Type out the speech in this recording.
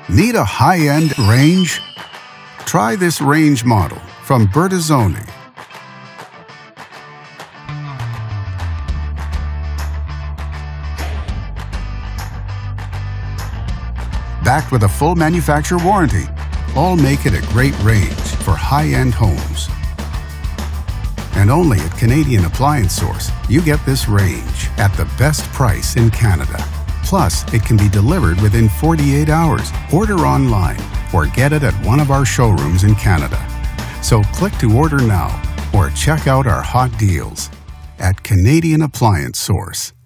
Need a high-end range? Try this range model from Bertazzoni. Backed with a full manufacturer warranty, all make it a great range for high-end homes. And only at Canadian Appliance Source, you get this range at the best price in Canada. Plus, it can be delivered within 48 hours. Order online or get it at one of our showrooms in Canada. So click to order now or check out our hot deals at Canadian Appliance Source.